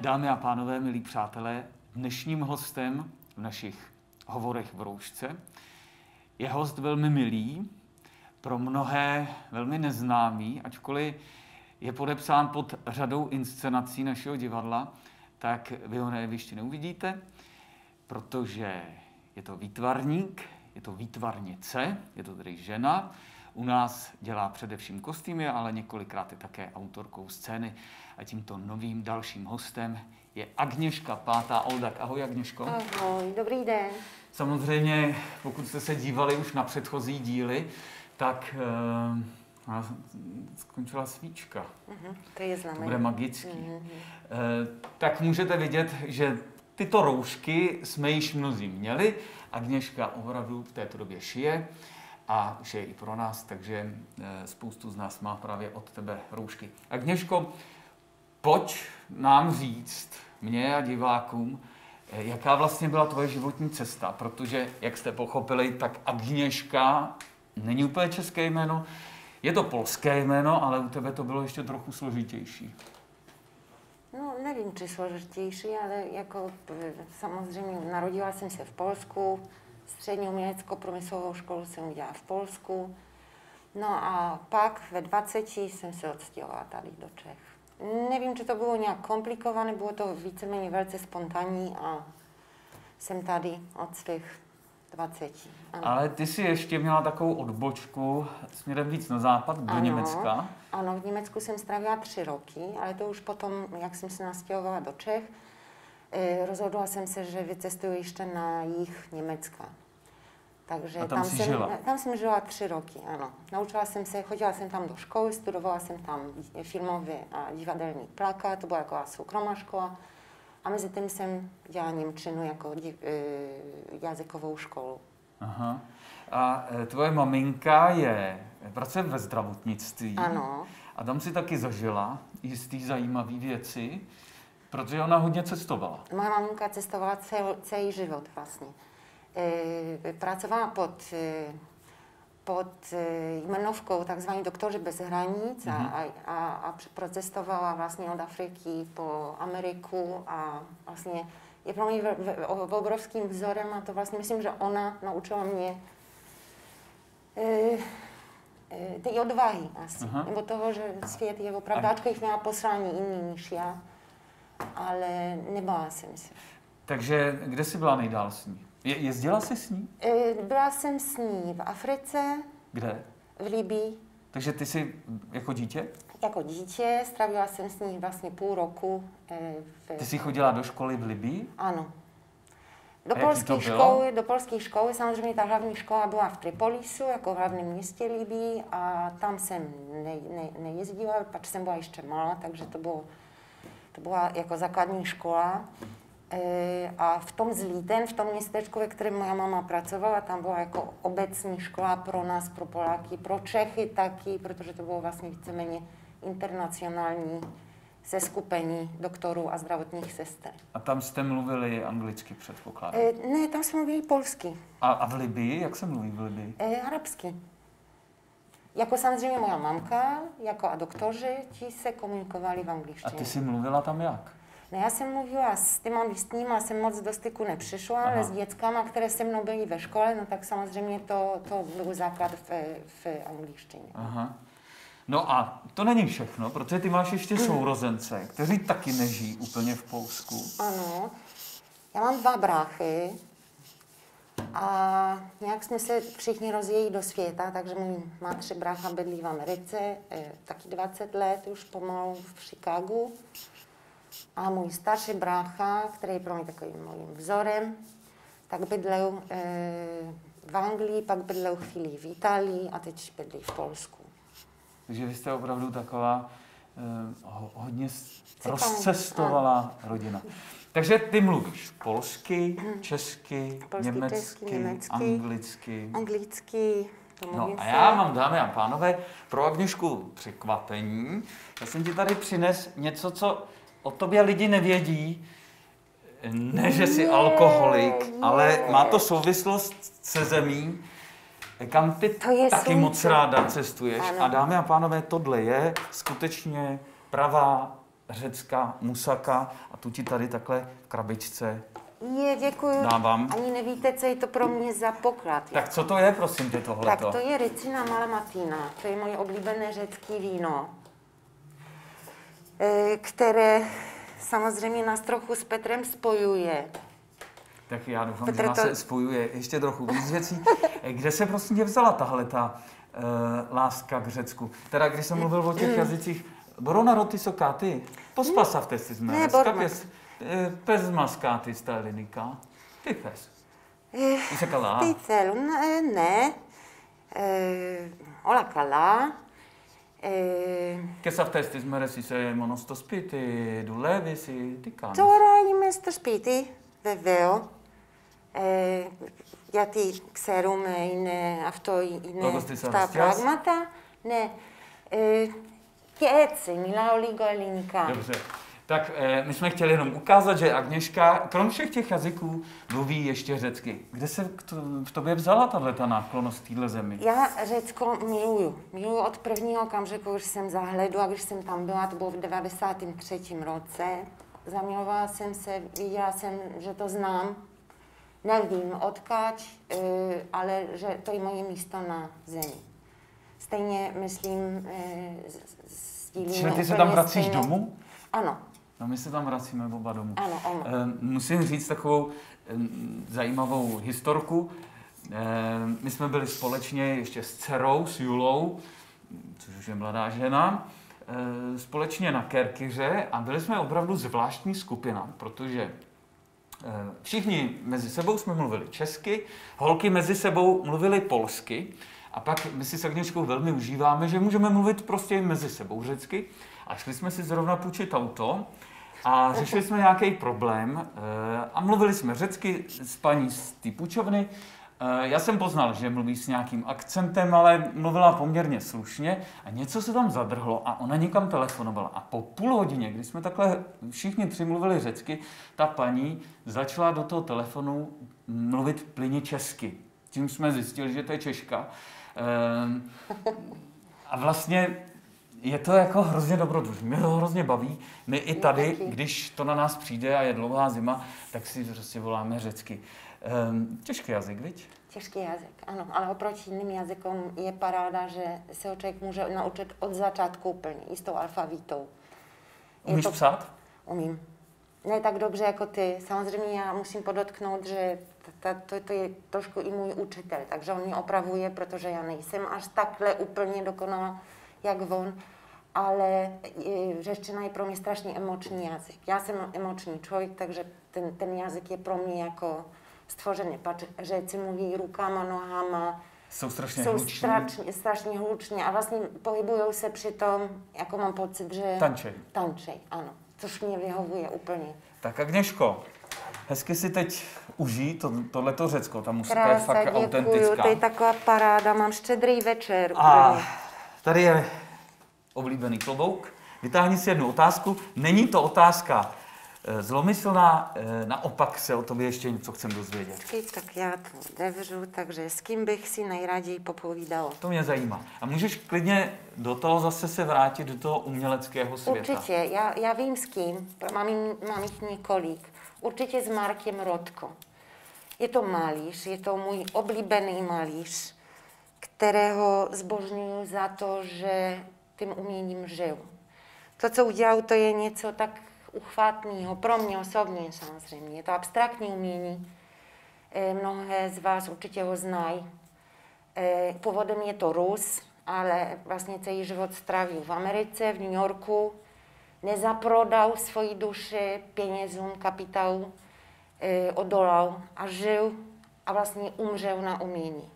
Dámy a pánové, milí přátelé, dnešním hostem v našich hovorech v roušce je host velmi milý, pro mnohé velmi neznámý, ačkoliv je podepsán pod řadou inscenací našeho divadla, tak vy ho na jevišti neuvidíte, protože je to výtvarník, je to výtvarnice, je to tedy žena. U nás dělá především kostýmy, ale několikrát je také autorkou scény. A tímto novým dalším hostem je Agněška Pátá Oldak. Ahoj, Agněško. Ahoj, dobrý den. Samozřejmě, pokud jste se dívali už na předchozí díly, tak skončila svíčka. To je znamená. To bude magický. Tak můžete vidět, že tyto roušky jsme již mnozí měli. Agněška opravdu v této době šije a šije i pro nás, takže spoustu z nás má právě od tebe roušky. Agněško, pojď nám říct, mně a divákům, jaká vlastně byla tvoje životní cesta, protože, jak jste pochopili, tak Agněška není úplně české jméno, je to polské jméno, ale u tebe to bylo ještě trochu složitější. No, nevím, či složitější, ale jako samozřejmě narodila jsem se v Polsku, střední umělecko-průmyslovou školu jsem udělala v Polsku, no a pak ve 20 jsem se odstěhovala tady do Čech. Nevím, či to bylo nějak komplikované, bylo to víceméně velice spontánní a jsem tady od svých 20. Ano. Ale ty jsi ještě měla takovou odbočku směrem víc na západ, do Německa. Ano, v Německu jsem strávila 3 roky, ale to už potom, jak jsem se nastěhovala do Čech, rozhodla jsem se, že vycestuju ještě na jih Německa. Takže a tam jsem žila 3 roky, ano. Naučila jsem se, chodila jsem tam do školy, studovala jsem tam filmový a divadelní plakát, to byla taková soukromá škola. A mezi tím jsem dělala němčinu jako jazykovou školu. Aha. A tvoje maminka pracuje ve zdravotnictví. Ano. A tam si taky zažila jistý zajímavý věci, protože ona hodně cestovala. Moja maminka cestovala celý život vlastně. Pracovala pod jmenovkou takzvaní Doktoři bez hranic a procestovala vlastně od Afriky po Ameriku a vlastně je pro mě obrovským vzorem a to vlastně myslím, že ona naučila mě ty odvahy asi, nebo toho, že svět je opravdu, ačkoliv měla poslání jiný než já, ale nebála jsem se. Takže kde jsi byla nejdál s ní? Jezdila jsi s ní? Byla jsem s ní v Africe. Kde? V Libii. Takže ty jsi jako dítě? Jako dítě, strávila jsem s ní vlastně půl roku. Ty jsi chodila do školy v Libii? Ano. Do polské školy, samozřejmě ta hlavní škola byla v Tripolisu, jako v hlavním městě Libii a tam jsem nejezdila, protože jsem byla ještě malá, takže to byla jako základní škola. A v tom Zlíten, v tom městečku, ve kterém moja mama pracovala, tam byla jako obecní škola pro nás, pro Poláky, pro Čechy taky, protože to bylo vlastně víceméně internacionální seskupení doktorů a zdravotních sester. A tam jste mluvili anglicky, předpokládám? Ne, tam jsme mluvili polsky. A v Libii? Jak se mluví v Libii? Arabsky. Jako samozřejmě moja mamka, jako a doktoři, ti se komunikovali v angličtině. A ty jsi mluvila tam jak? No, já jsem mluvila s těma místníma, jsem moc do styku nepřišla, ale s dětskama, které se mnou byly ve škole, no tak samozřejmě to byl základ v angličtině. Aha. No a to není všechno, protože ty máš ještě sourozence, kteří taky nežijí úplně v Polsku. Ano, já mám 2 bráchy a nějak jsme se všichni rozjeli do světa, takže můj mladší brácha bydlí v Americe, taky 20 let už pomalu v Chicagu. A můj starší brácha, který je pro mě takovým mojím vzorem, tak bydlel v Anglii, pak bydlel chvíli v Itálii a teď bydlí v Polsku. Takže vy jste opravdu taková hodně rozcestovala rodina. Takže ty mluvíš polsky, česky, německy, anglicky. No a já mám, dámy a pánové, pro Agněšku překvapení. Já jsem ti tady přines něco, co o tobě lidi nevědí. Ne, že jsi alkoholik, ale má to souvislost se zemí, kam ty taky moc ráda cestuješ. Ano. A dámy a pánové, tohle je skutečně pravá Řecka, musaka a tu ti tady takhle v krabičce Děkuju. dávám. Ani nevíte, co je to pro mě za poklad. Tak co to je, prosím tě, tohleto? Tak to je Ricina Malamatina. To je moje oblíbené řecké víno, které samozřejmě nás trochu s Petrem spojuje. Tak já doufám, Petr, že nás se spojuje ještě trochu víc věcí. Kde se prostě tě vzala tahleta láska k Řecku? Teda, když jsem mluvil o těch jazycích, Borona rotisokáty, pospasavte si jsme. Ne, Skapěs, pes maskáty stalinika. Ty pes. Se kalá. Ty celu, ne. Ola kalá. Che saftesti smeresi se monostospiti, dulevisi, ty kánes. Τώρα είμαι στο σπίτι, βεβαίω. Γιατί ξέρουμε, αυτό είναι τα πράγματα. Ναι. Και έτσι, μιλάω λίγο ελληνικά. Dobře. Tak my jsme chtěli jenom ukázat, že Agněška, krom všech těch jazyků, mluví ještě řecky. Kde se v tobě vzala tato náklonnost téhle zemi? Já Řecko miluju. Miluju od prvního okamžiku, když jsem zahledla, když jsem tam byla, to bylo v 93. roce. Zamilovala jsem se, viděla jsem, že to znám. Nevím odkud, ale že to je moje místo na zemi. Stejně myslím, sdílíme. Čili ty se tam vracíš domů? Ano. No my se tam vracíme oba domů. Ano. Musím říct takovou zajímavou historku. My jsme byli společně ještě s dcerou, s Julou, což už je mladá žena, společně na Kerkyře a byli jsme opravdu zvláštní skupina, protože všichni mezi sebou jsme mluvili česky, holky mezi sebou mluvily polsky a pak my si s Agněškou velmi užíváme, že můžeme mluvit prostě mezi sebou řecky a šli jsme si zrovna půjčit auto a řešili jsme nějaký problém a mluvili jsme řecky s paní z té půjčovny. Já jsem poznal, že mluví s nějakým akcentem, ale mluvila poměrně slušně a něco se tam zadrhlo a ona někam telefonovala. A po půl hodině, kdy jsme takhle všichni tři mluvili řecky, ta paní začala do toho telefonu mluvit plynně česky. Tím jsme zjistili, že to je Češka. A vlastně je to jako hrozně dobrodružné, mě to hrozně baví. My i tady, když to na nás přijde a je dlouhá zima, tak si prostě voláme řecky. Těžký jazyk, viď? Těžký jazyk, ano, ale oproti jiným jazykům je paráda, že se ho člověk může naučit od začátku úplně, i s tou alfabitou. Umíš psát? Umím. Ne tak dobře jako ty. Samozřejmě já musím podotknout, že to je trošku i můj učitel, takže on mě opravuje, protože já nejsem až takhle úplně dokonalá, jak on, ale řečtina je pro mě strašně emoční jazyk. Já jsem emoční člověk, takže ten jazyk je pro mě jako stvořený. Řeci mluví rukama, nohama, jsou strašně hluční a vlastně pohybují se přitom, jako mám pocit, že tančej, ano, což mě vyhovuje úplně. Tak Agněško, hezky si teď užij tohleto Řecko, ta musika je fakt děkuju, autentická. To je taková paráda, mám štědrý večer. A tady je oblíbený klobouk. Vytáhni si jednu otázku. Není to otázka zlomyslná, naopak se o tobě ještě něco chcem dozvědět. Tak já to otevřu, takže s kým bych si nejraději popovídala? To mě zajímá. A můžeš klidně do toho zase se vrátit, do toho uměleckého světa. Určitě, já vím s kým, mám jich několik. Určitě s Markem Rotko. Je to malíř, je to můj oblíbený malíř, kterého zbožňuju za to, že tím uměním žiju. To, co udělal, to je něco tak uchvatného, pro mě osobně samozřejmě. Je to abstraktní umění, mnohé z vás určitě ho znají. Původem je to Rus, ale vlastně celý život strávil v Americe, v New Yorku. Nezaprodal svoji duši penězům, kapitálu, odolal a žil a vlastně umřel na umění.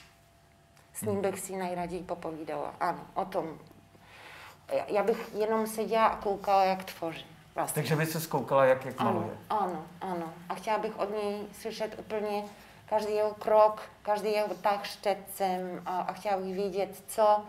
S ním bych si nejraději popovídala. Ano, o tom. Já bych jenom seděla a koukala, jak tvoří. Vlastně. Takže by se zkoukala, jak maluje. Ano. A chtěla bych od něj slyšet úplně každý jeho krok, každý jeho tah štětcem a chtěla bych vědět,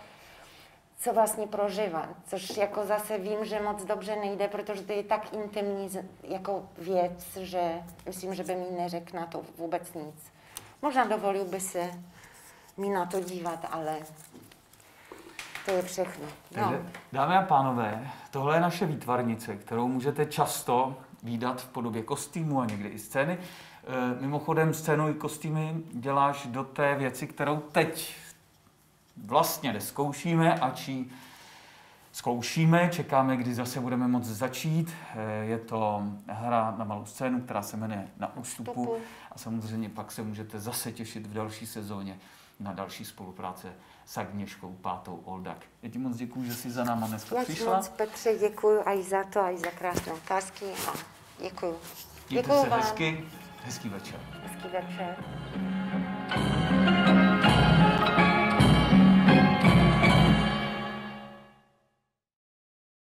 co vlastně prožívá. Což jako zase vím, že moc dobře nejde, protože to je tak intimní jako věc, že myslím, že by mi neřekl na to vůbec nic. Možná dovolil by se mi na to dívat, ale... To je všechno. Takže, dámy a pánové, tohle je naše výtvarnice, kterou můžete často vídat v podobě kostýmu a někdy i scény. Mimochodem scénu i kostýmy děláš do té věci, kterou teď vlastně neskoušíme, ač ji zkoušíme, čekáme, kdy zase budeme moct začít. Je to hra na malou scénu, která se jmenuje Na ústupu a samozřejmě pak se můžete zase těšit v další sezóně na další spolupráce s Agněškou Pátou Oldak. Já ti moc děkuju, že jsi za náma dneska přišla. Moc Petře, děkuju aj za to, aj za krásné otázky a děkuju. Mějte se hezky, hezký večer. Hezký večer.